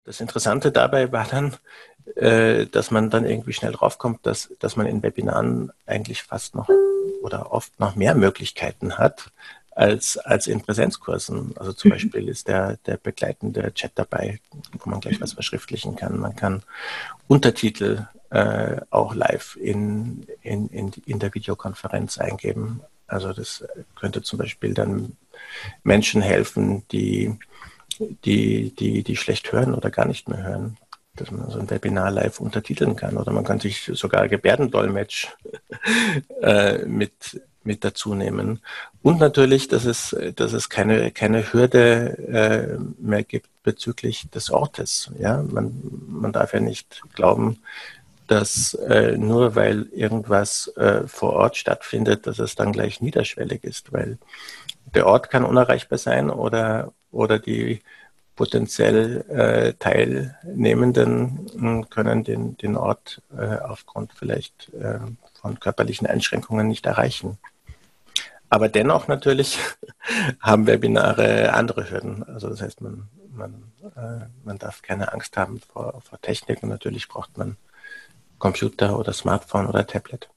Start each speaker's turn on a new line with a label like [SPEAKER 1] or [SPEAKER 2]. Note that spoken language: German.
[SPEAKER 1] Das Interessante dabei war dann, dass man dann irgendwie schnell draufkommt, dass man in Webinaren eigentlich fast noch oder oft noch mehr Möglichkeiten hat als in Präsenzkursen. Also zum Beispiel ist der begleitende Chat dabei, wo man gleich was verschriftlichen kann. Man kann Untertitel auch live in der Videokonferenz eingeben. Also das könnte zum Beispiel dann Menschen helfen, die schlecht hören oder gar nicht mehr hören, dass man so ein Webinar live untertiteln kann, oder man kann sich sogar Gebärdendolmetsch mit dazu nehmen. Und natürlich, dass es keine Hürde mehr gibt bezüglich des Ortes. Ja? Man darf ja nicht glauben, dass nur weil irgendwas vor Ort stattfindet, dass es dann gleich niederschwellig ist, weil der Ort kann unerreichbar sein, oder die potenziell Teilnehmenden können den Ort aufgrund vielleicht von körperlichen Einschränkungen nicht erreichen. Aber dennoch natürlich haben Webinare andere Hürden. Also das heißt, man darf keine Angst haben vor Technik, und natürlich braucht man Computer oder Smartphone oder Tablet.